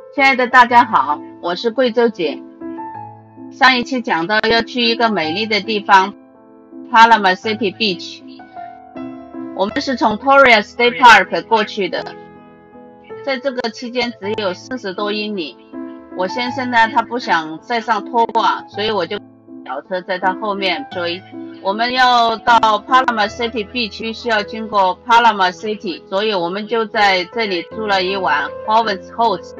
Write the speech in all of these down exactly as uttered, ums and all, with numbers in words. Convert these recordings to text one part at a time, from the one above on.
亲爱的大家好，我是贵州姐。上一期讲到要去一个美丽的地方 Palama City Beach， 我们是从 Torreya State Park 过去的，在这个期间只有四十多英里。我先生呢，他不想再上拖挂，所以我就小车在他后面追。我们要到 Palama City Beach 必须要经过 Palama City， 所以我们就在这里住了一晚 Harvest Host。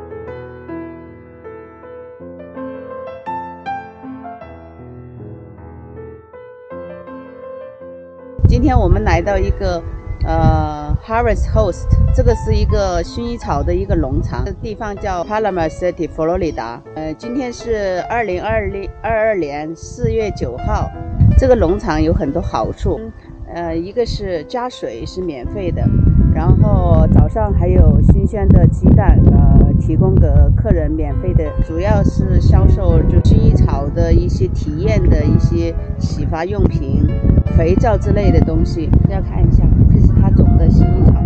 今天我们来到一个呃 Harvest Host， 这个是一个薰衣草的一个农场，地方叫 Palama City， 佛罗里达。呃，今天是二零二二年四月九号。这个农场有很多好处，呃，一个是加水是免费的，然后早上还有新鲜的鸡蛋，呃，提供给客人免费的，主要是销售就薰衣草的一些体验的一些洗发用品、肥皂之类的东西。要看一下，这是他种的薰衣草，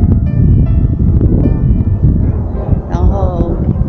然后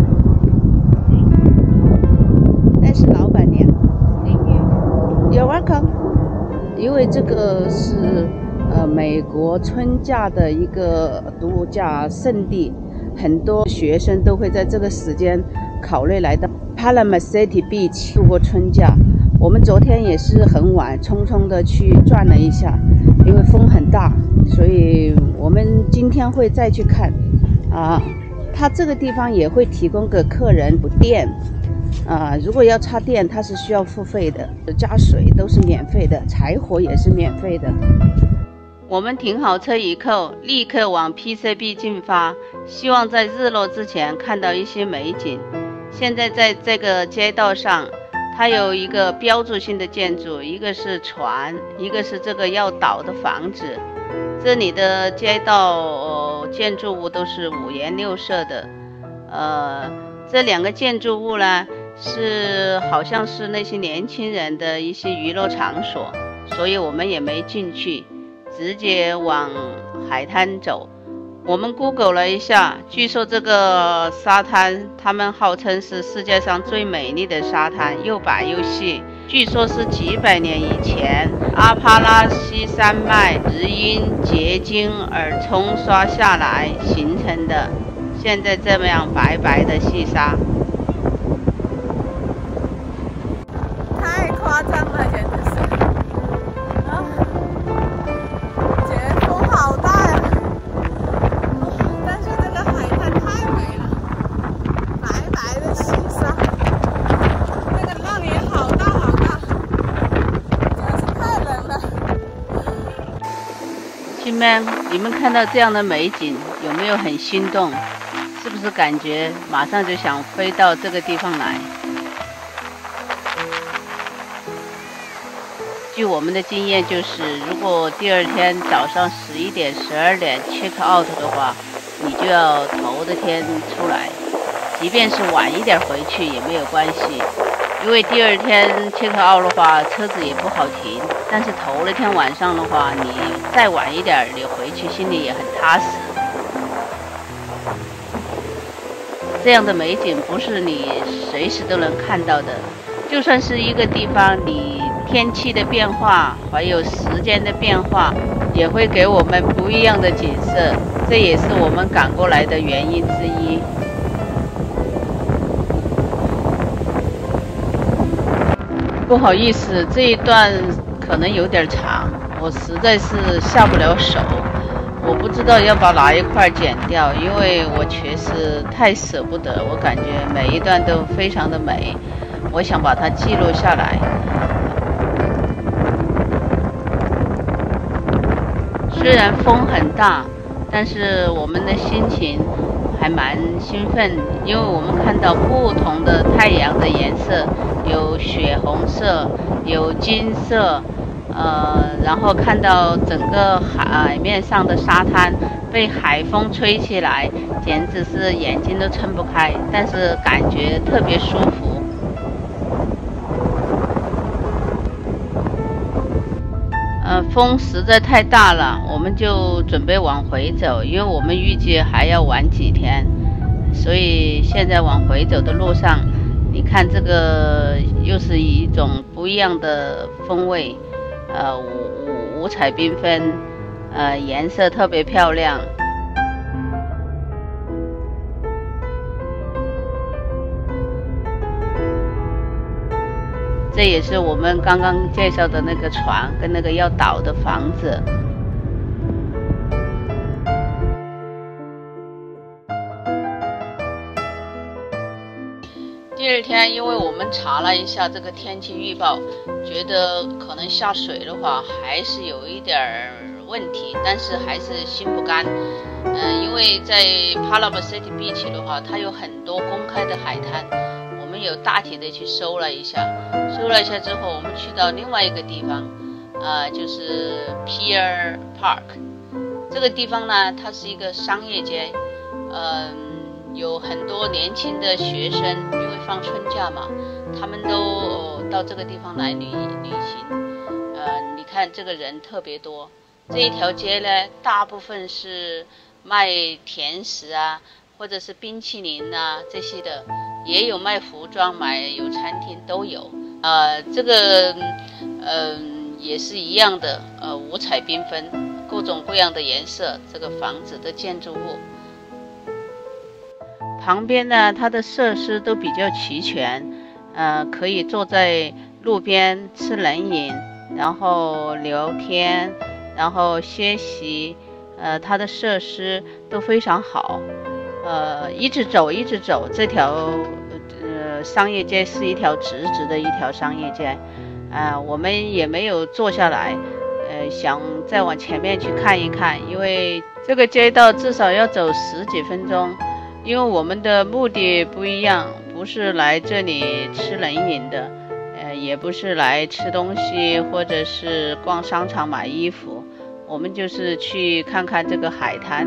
那是老板娘 ，You're welcome。因为这个是呃美国春假的一个度假胜地，很多学生都会在这个时间考虑来到 Palama City Beach 度过春假。我们昨天也是很晚匆匆的去转了一下，因为风很大，所以我们今天会再去看啊。它这个地方也会提供给客人补电。啊，如果要插电，它是需要付费的，加水都是免费的，柴火也是免费的。我们停好车以后，立刻往 P C B 进发，希望在日落之前看到一些美景。现在在这个街道上，它有一个标志性的建筑，一个是船，一个是这个要倒的房子。这里的街道、呃、建筑物都是五颜六色的，呃，这两个建筑物呢，是好像是那些年轻人的一些娱乐场所，所以我们也没进去，直接往海滩走。我们 Google 了一下，据说这个沙滩他们号称是世界上最美丽的沙滩，又白又细，据说是几百年以前阿帕拉西山脉石英结晶而冲刷下来形成的，现在这么样白白的细沙。 夸张了，简直是！啊，姐，风好大呀！但是这个海滩太美了，白白的细沙，那个浪也好大好大，真是太冷了。 亲们，你们看到这样的美景，有没有很心动？是不是感觉马上就想飞到这个地方来？据我们的经验，就是如果第二天早上十一点、十二点 check out 的话，你就要头的天出来，即便是晚一点回去也没有关系，因为第二天 check out 的话，车子也不好停。但是头了天晚上的话，你再晚一点，你回去心里也很踏实。这样的美景不是你随时都能看到的，就算是一个地方，你天气的变化还有时间的变化也会给我们不一样的景色，这也是我们赶过来的原因之一。不好意思，这一段可能有点长，我实在是下不了手，我不知道要把哪一块剪掉，因为我确实太舍不得，我感觉每一段都非常的美，我想把它记录下来。虽然风很大，但是我们的心情还蛮兴奋，因为我们看到不同的太阳的颜色，有血红色，有金色，呃，然后看到整个海面上的沙滩被海风吹起来，简直是眼睛都撑不开，但是感觉特别舒服。呃，风实在太大了，我们就准备往回走，因为我们预计还要玩几天。 所以现在往回走的路上，你看这个又是一种不一样的风味，呃，五五五彩缤纷，呃，颜色特别漂亮。这也是我们刚刚介绍的那个船跟那个要倒的房子。第二天，因为我们查了一下这个天气预报，觉得可能下水的话还是有一点问题，但是还是心不甘。嗯、呃，因为在 Palm City Beach 的话，它有很多公开的海滩。我们有大体的去搜了一下，搜了一下之后，我们去到另外一个地方，呃，就是 Pier Park。这个地方呢，它是一个商业街，嗯、呃，有很多年轻的学生，因为放春假嘛，他们都、哦、到这个地方来旅旅行。呃，你看这个人特别多。这一条街呢，大部分是卖甜食啊，或者是冰淇淋啊这些的。也有卖服装、买有餐厅都有，呃，这个，嗯、呃，也是一样的，呃，五彩缤纷，各种各样的颜色。这个房子的建筑物旁边呢，它的设施都比较齐全，呃，可以坐在路边吃冷饮，然后聊天，然后歇息，呃，它的设施都非常好。呃，一直走，一直走，这条呃商业街是一条直直的一条商业街，啊、呃，我们也没有坐下来，呃，想再往前面去看一看，因为这个街道至少要走十几分钟，因为我们的目的不一样，不是来这里吃冷饮的，呃，也不是来吃东西或者是逛商场买衣服，我们就是去看看这个海滩。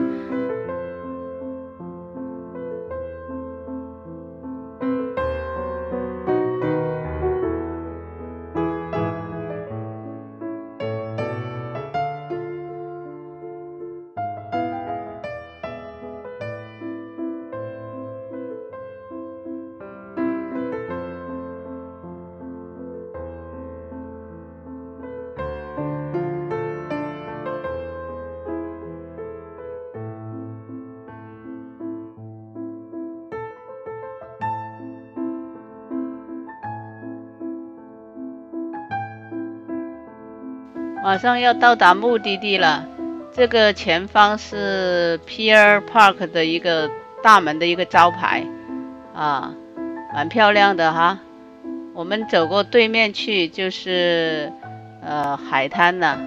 马上要到达目的地了，这个前方是 Pier Park 的一个大门的一个招牌，啊，蛮漂亮的哈。我们走过对面去就是呃海滩了。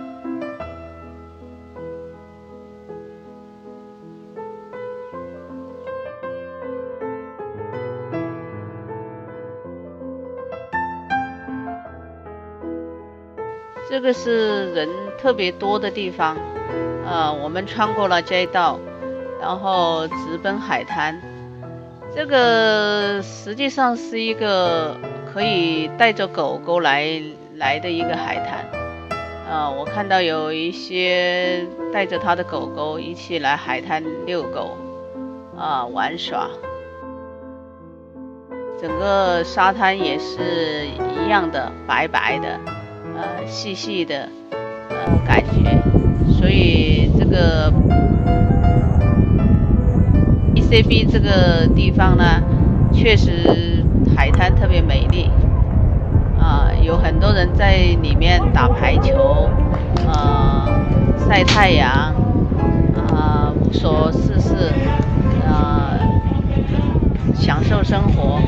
这个是人特别多的地方，呃，我们穿过了街道，然后直奔海滩。这个实际上是一个可以带着狗狗来来的一个海滩，呃，我看到有一些带着他的狗狗一起来海滩遛狗，啊、呃，玩耍。整个沙滩也是一样的，白白的。呃，细细的，呃，感觉，所以这个 E C B 这个地方呢，确实海滩特别美丽，啊、呃，有很多人在里面打排球，呃，晒太阳，啊、呃，无所事事，啊、呃，享受生活。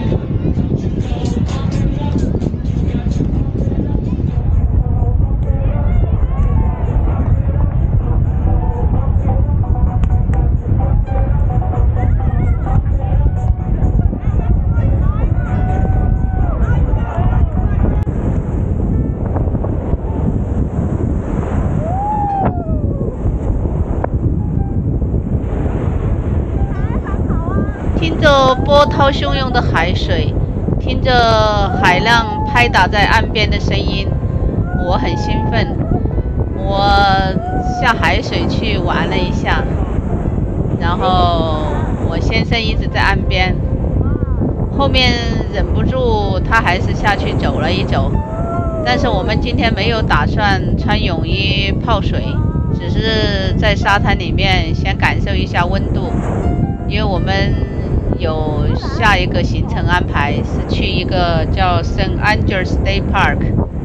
听着波涛汹涌的海水，听着海浪拍打在岸边的声音，我很兴奋。我下海水去玩了一下，然后我先生一直在岸边，后面忍不住他还是下去走了一走。但是我们今天没有打算穿泳衣泡水，只是在沙滩里面先感受一下温度，因为我们有下一个行程安排是去一个叫 Saint Andrews State Park。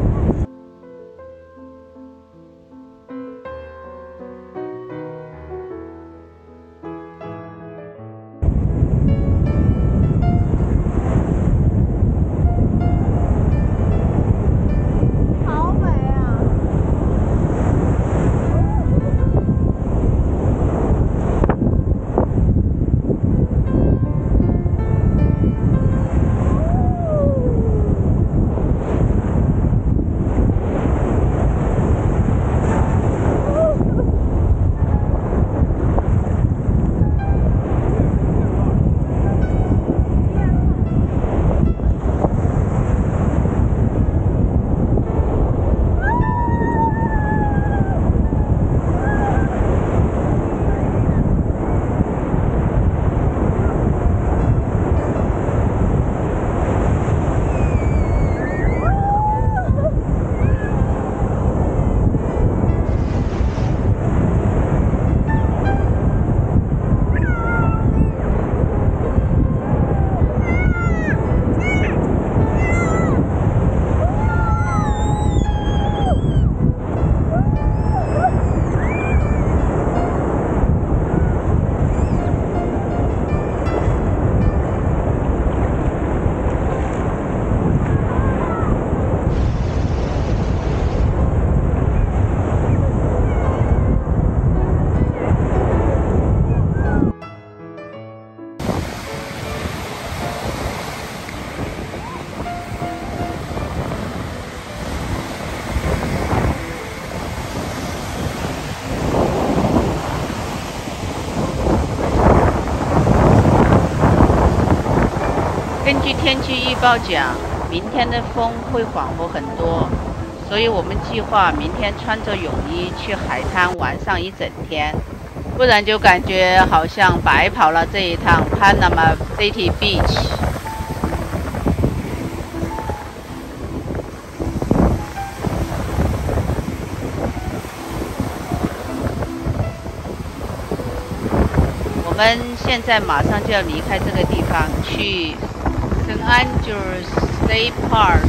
根据天气预报讲，明天的风会缓和很多，所以我们计划明天穿着泳衣去海滩玩上一整天，不然就感觉好像白跑了这一趟 Panama City Beach。我们现在马上就要离开这个地方，去Saint Andrews State Park。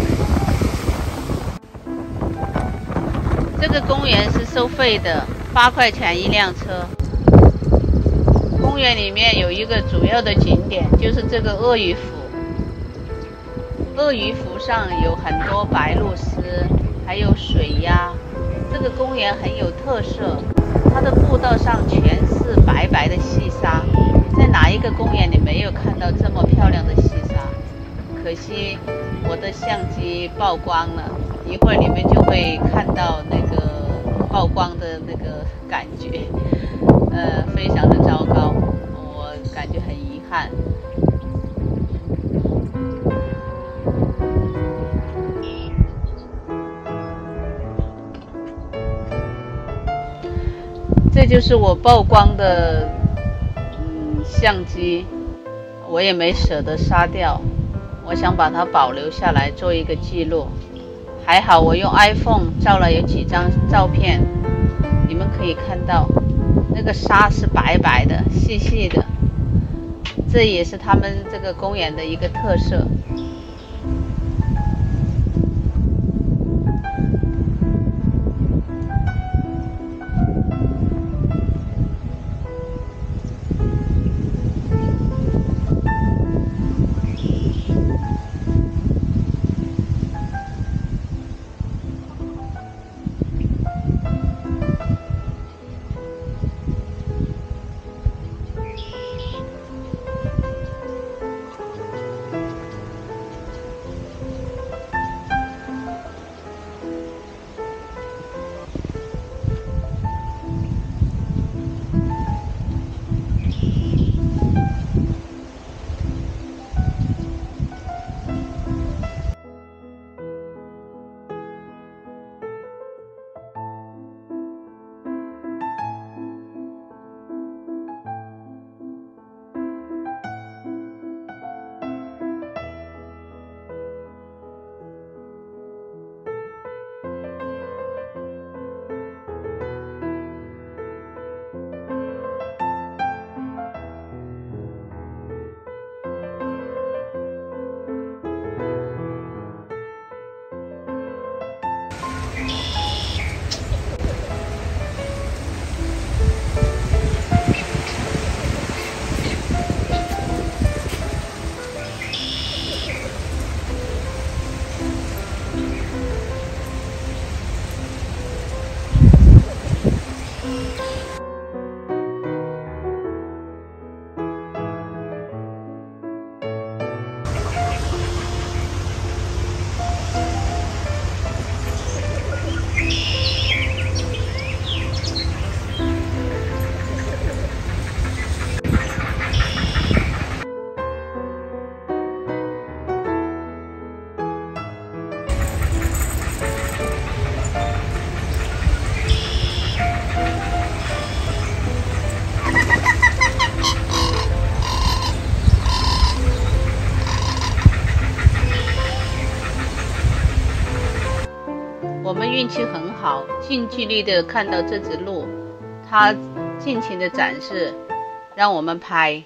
这个公园是收费的，八块钱一辆车。公园里面有一个主要的景点，就是这个鳄鱼湖。鳄鱼湖上有很多白鹭鸶，还有水鸭。这个公园很有特色，它的步道上全是白白的细沙，在哪一个公园你没有看到这么漂亮的细沙？可惜我的相机曝光了，一会儿你们就会看到那个曝光的那个感觉，呃，非常的糟糕，我感觉很遗憾。这就是我曝光的嗯相机，我也没舍得杀掉。我想把它保留下来做一个记录，还好我用 iPhone 照了有几张照片，你们可以看到那个沙是白白的、细细的，这也是他们这个公园的一个特色。 我们运气很好，近距离的看到这只鹿，它尽情的展示，让我们拍。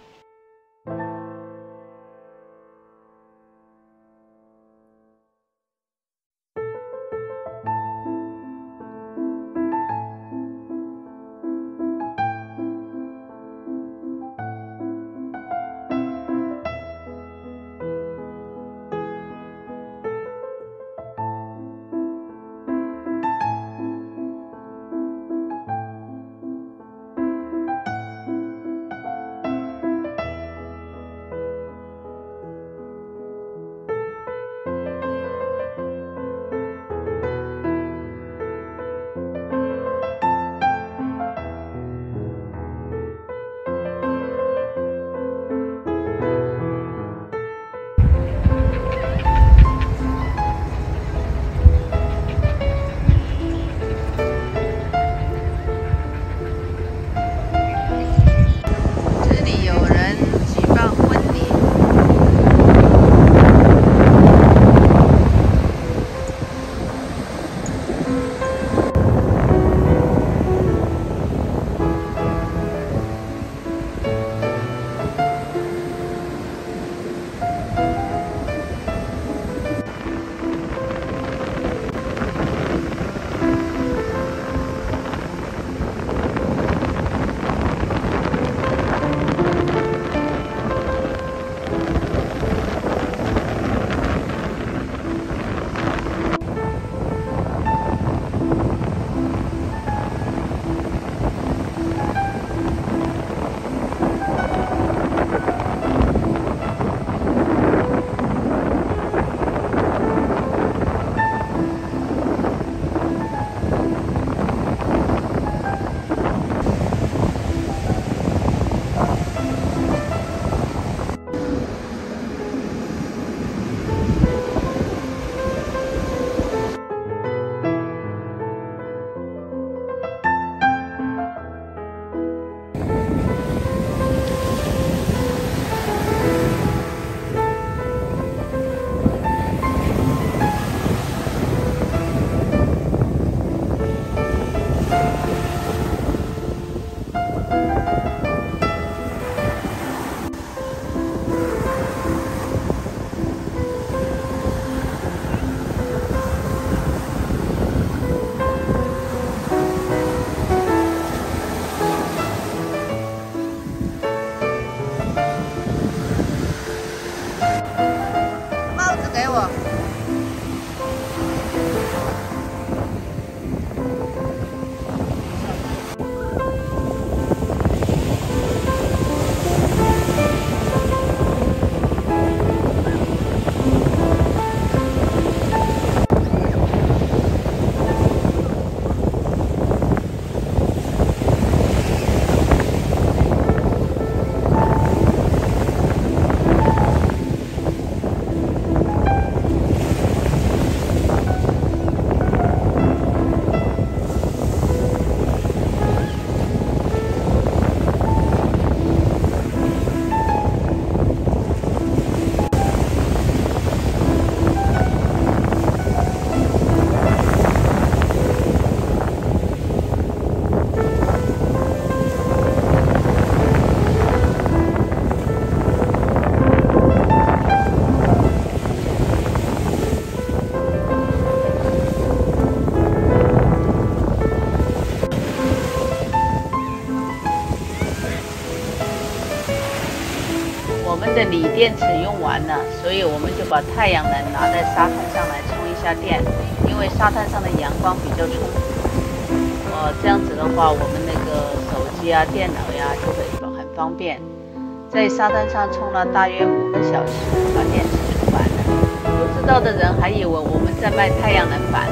的锂电池用完了，所以我们就把太阳能拿在沙滩上来充一下电，因为沙滩上的阳光比较充足。呃，这样子的话，我们那个手机啊、电脑呀就会很方便。在沙滩上充了大约五个小时，把电池充满了。不知道的人还以为我们在卖太阳能板。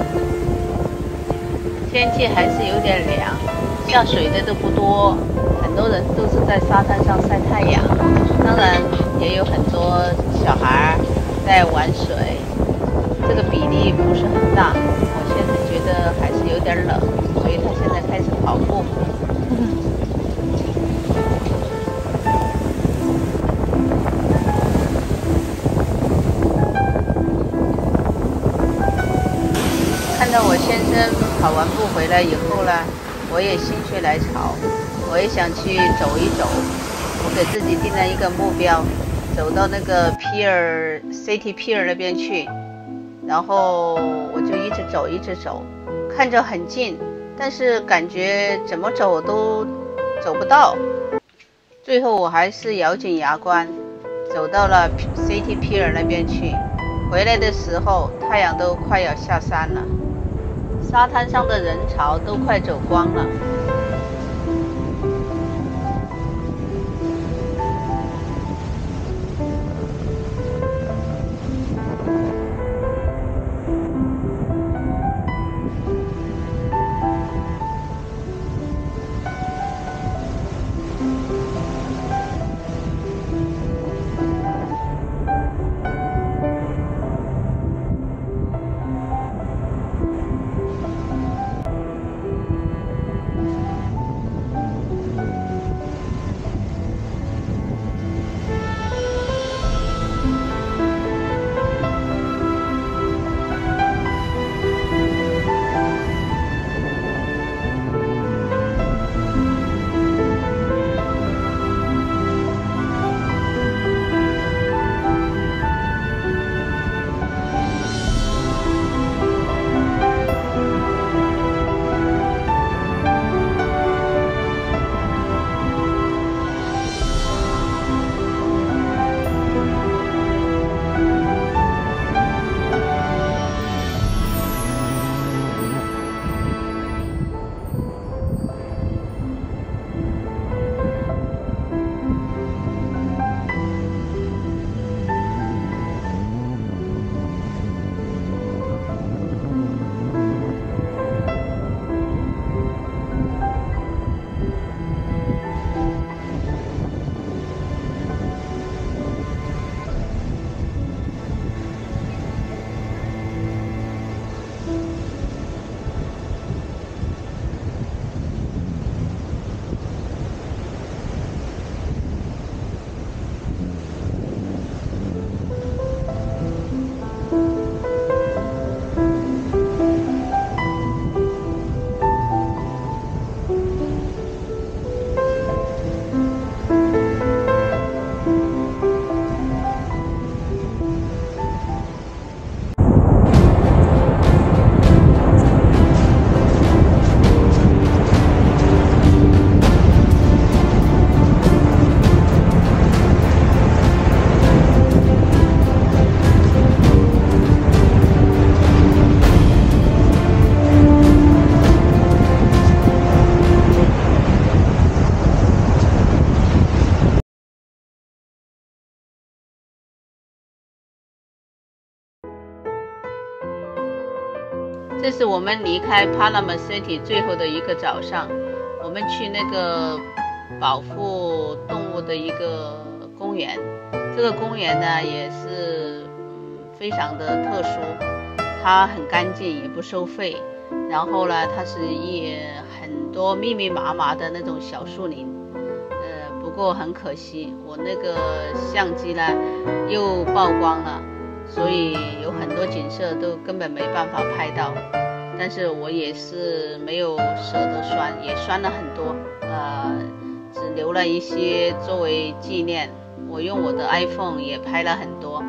天气还是有点凉，下水的都不多，很多人都是在沙滩上晒太阳。当然，也有很多小孩在玩水，这个比例不是很大。我现在觉得还是有点冷，所以他现在开始跑步。看到我跑完步回来以后呢，我也心血来潮，我也想去走一走。我给自己定了一个目标，走到那个 Pier City Pier 那边去，然后我就一直走一直走，看着很近，但是感觉怎么走都走不到。最后我还是咬紧牙关走到了 City Pier 那边去。回来的时候太阳都快要下山了，沙滩上的人潮都快走光了。这是我们离开 Panama City 最后的一个早上，我们去那个保护动物的一个公园。这个公园呢也是嗯非常的特殊，它很干净，也不收费。然后呢，它是一很多密密麻麻的那种小树林。呃，不过很可惜，我那个相机呢又曝光了。所以有很多景色都根本没办法拍到，但是我也是没有舍得删，也删了很多，呃，只留了一些作为纪念。我用我的 iPhone 也拍了很多。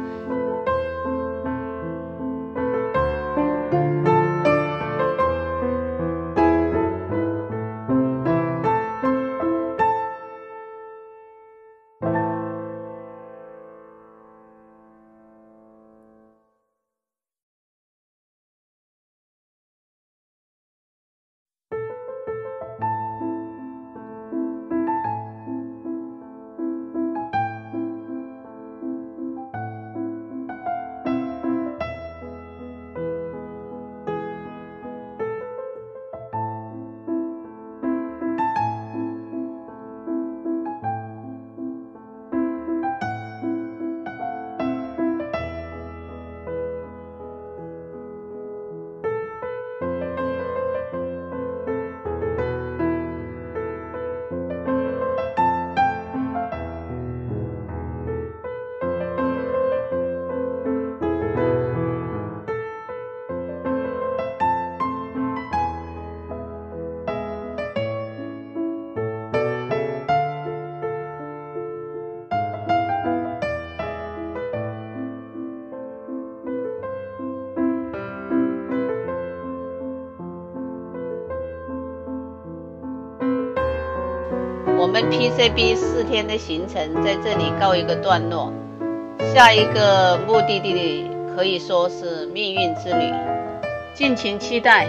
们 P C B 四天的行程在这里告一个段落，下一个目的地可以说是命运之旅，敬请期待。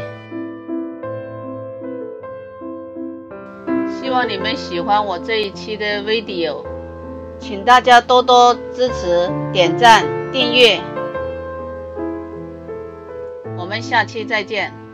希望你们喜欢我这一期的 video， 请大家多多支持、点赞、订阅。我们下期再见。